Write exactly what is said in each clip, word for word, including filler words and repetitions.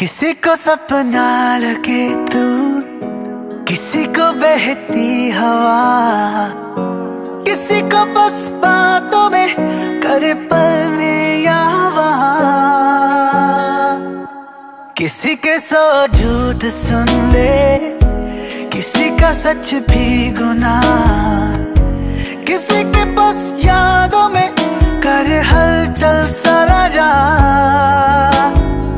किसी को सपना लगे तू, किसी को बहती हवा, किसी को बस बातों में करे पल में या वहाँ। किसी के सौ झूठ सुन ले, किसी का सच भी गुनाह, किसी के बस यादों में करे हलचल सारा जहां।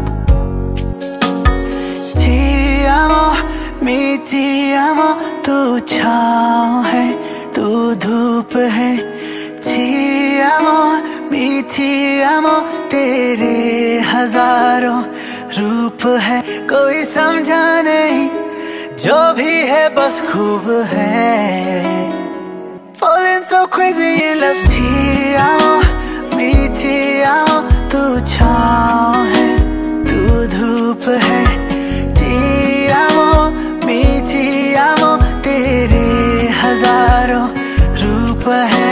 Ti amo, mi ti amo, तू छाँव है तू धूप है। Ti amo, mi ti amo, तेरे हजारों रूप है। कोई समझा नहीं जो भी है बस खूब है। Falling so crazy in love। Ti amo, mi ti amo, तू छाँव है तू धूप है। Ti amo, mi ti amo, तेरे हजारों रूप है।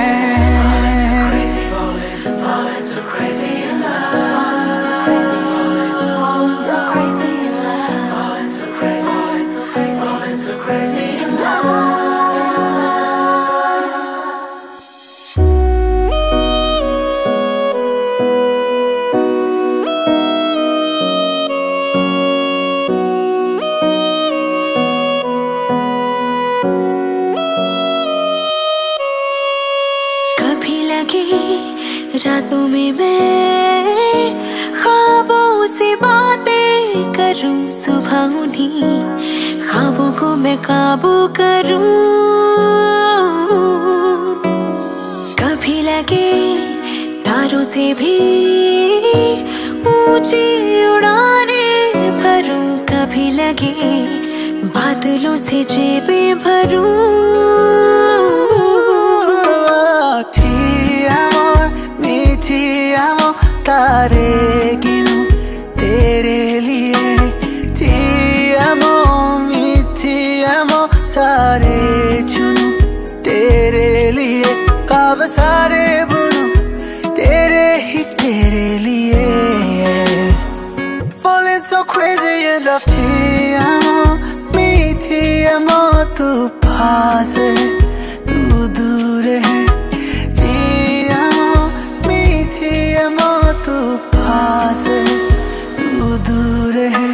रातों में मैं ख्वाबों से बातें करूं, सुबह उन्हीं ख्वाबों को मैं काबू करूं। कभी लगे तारों से भी ऊंची उड़ाने भरूं, कभी लगे बादलों से जेबें भरूं। Ti amo, तारे गिनूं तेरे लिए। Ti amo, mi ti amo, सारे चुनूं तेरे लिए। ख्वाब सारे बुनूं तेरे ही तेरे लिए। Falling so crazy in love। Ti amo, mi ti amo, तू पास है तू दूर है। तू पास है तू दूर है।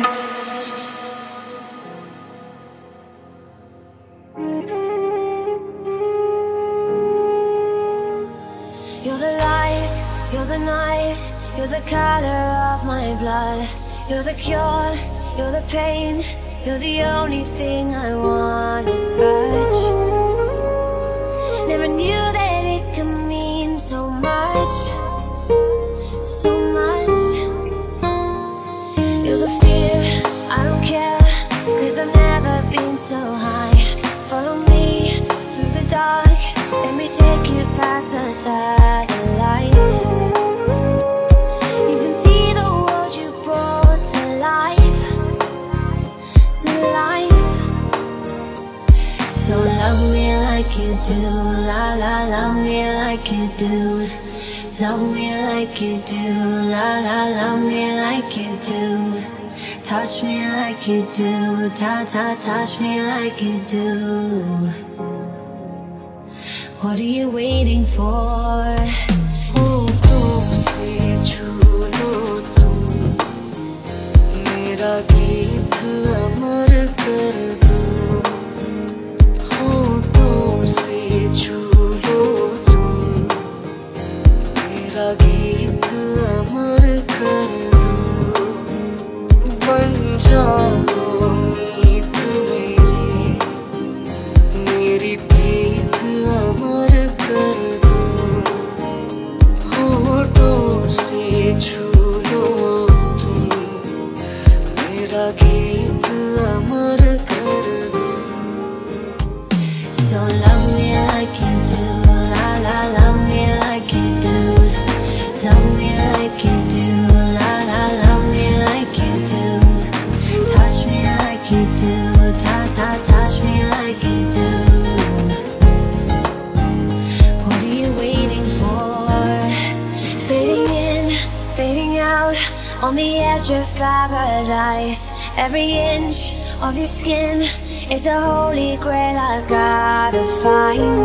You're the light, you're the night, you're the color of my blood. You're the cure, you're the pain, you're the only thing I want to touch. Never knew that it could mean so much. So much. You're the fear, I don't care, cause I've never been so high. Follow me through the dark, let me take you past the satellites. You can see the world you brought to life, to life. So love me like you do, la la, love me like you do. Love me like you do, la la, love me like you do. Touch me like you do, ta ta, touch me like you do. What are you waiting for? होठों से छू लो तुम, मेरा गीत अमर कर दो। होठों से छू लो तुम, मेरा गीत अमर कर दो। बन जाओ मीत मेरी, मेरी प्रीत अमर कर दो। होठों से छू लो तुम, मेरा गीत अमर कर दो। So love me like you do, la la, love me like you do. Love me like you do, la la, love me like you do. Touch edge of paradise. Every inch of your skin is a holy grail I've gotta find.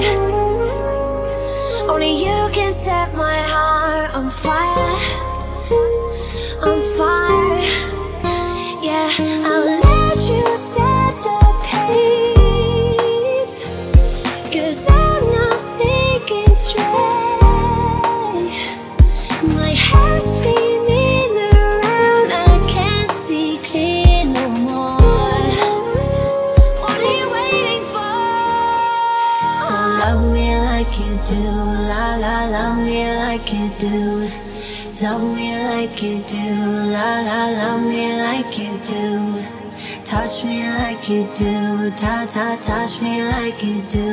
Only you can set my heart on fire, on fire. Yeah, I'll let you set the pace, 'cause I'm not thinking straight. My head's spinning around, I can't see clear no more. What are you waiting for? So love me like you do, la la, love me like you do. Love me like you do, la la, love me like you do. Touch me like you do, ta ta, touch me like you do.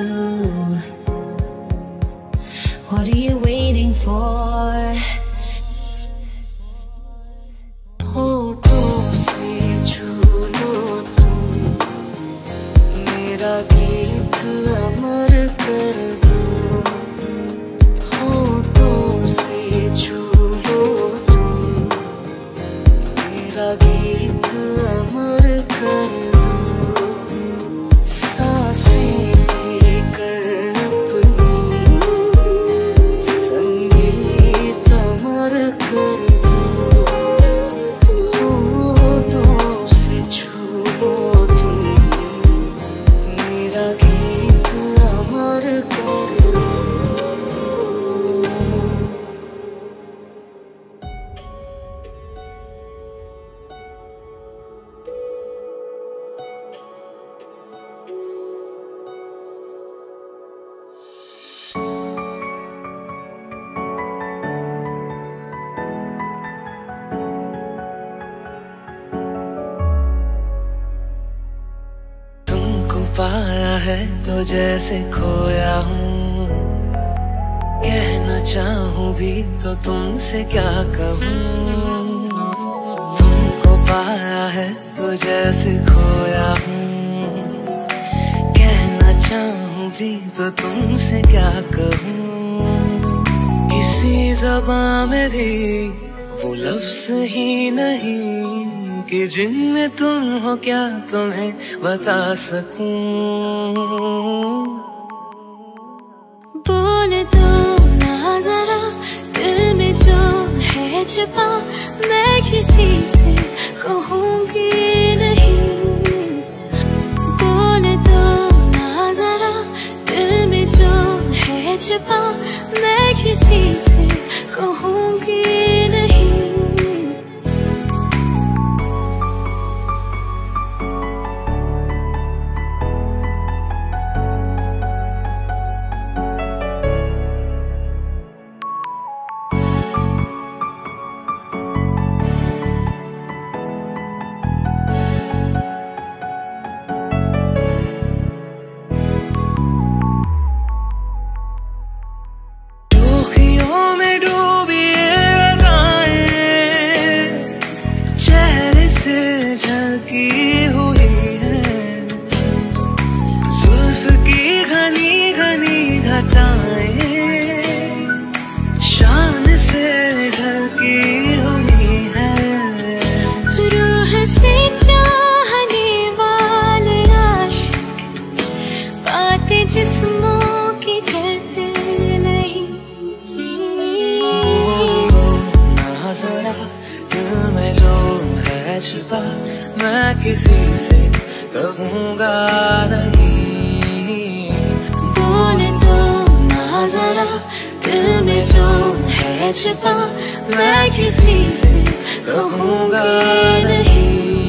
What are you waiting for? होठों से छू लो तुम, मेरा गीत अमर कर दो। होठों से छू लो तुम, मेरा गीत अमर कर दो। सांसें लेकर अपनी संगीत अमर कर दो। होठों से छू लो तुम, मेरा गीत अमर कर दो। तुमको पाया है तो जैसे खोया हूँ, कहना चाहूँ भी तो तुमसे क्या कहूँ। तुमको पाया है तो जैसे खोया हूँ, कहना चाहूँ भी तो तुमसे क्या कहूँ। किसी ज़बां में भी वो लफ्ज़ ही नहीं कि जिनमें तुम हो क्या तुम्हें बता सकूं। बोल दो ना जरा दिल में जो है छिपा, मैं किसी से कहूँगी नहीं। बोल दो ना जरा दिल में जो है छिपा, मैं किसी से कहूँगी नहीं। शान से ढकी हुई है, रूह से चाहने वाले आशिक बातें जिस्मों की करते नहीं। ना जरा दिल में जो है छिपा, मैं किसी से कहूँगा नहीं। बोल दो ना जरा दिल में जो है छिपा, मैं किसी से कहूँगा नहीं।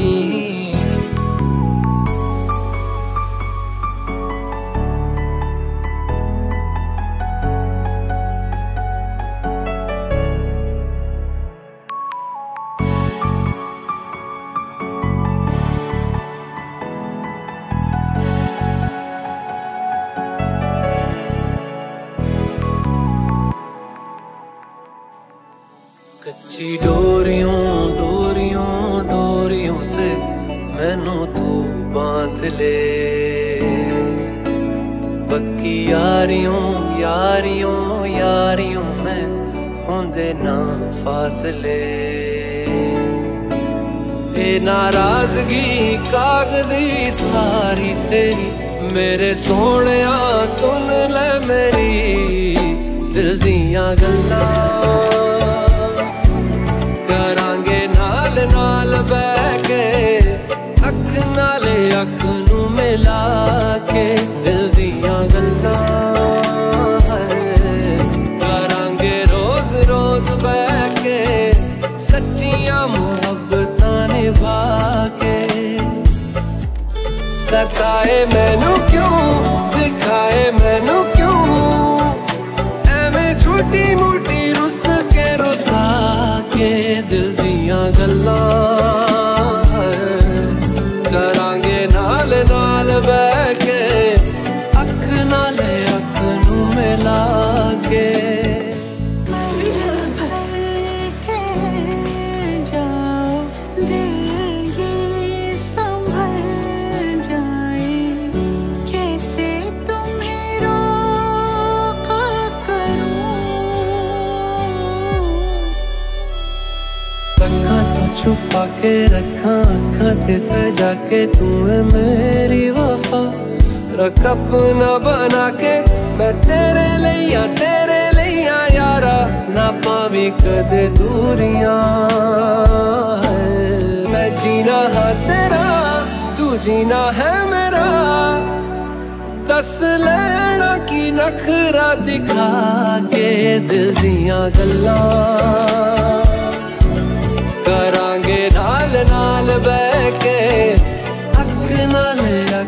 कच्ची डोरियों डोरियों डोरियों से मैनू तू बांध ले, पक्की यारियों यारियों यारियों में होंदे ना फासले। ये नाराजगी कागजी सारी तेरी, मेरे सोहणिया सुन ले मेरी दिल दियां गल्लां। करांगे नाल नाल बैठ के अख नाले अख नू मिला के दिल दियां गल्लां। करांगे रोज रोज बैठ के सच्चियां मुहब्बतां निभा के। सताए मैनू क्यों दिखाए मैनू क्यों, एवें झूठी मूठी रुस के रुसा के दिल दियां गल्लां। करांगे नाल नाल बैठ के अख नाले अख नू मिला के। छुपा के रखा आँखां ते सजा के, तू है मेरी वफा रख अपना बना के। मैं तेरे लिया तेरे लिया यारा, ना पावी कदे दूरियां। मैं जीना है तेरा तू जीना है मेरा, दस लेना की नखरा दिखा के दिल दियां गल्लां। करांगे नाल नाल बैठ के अख नाल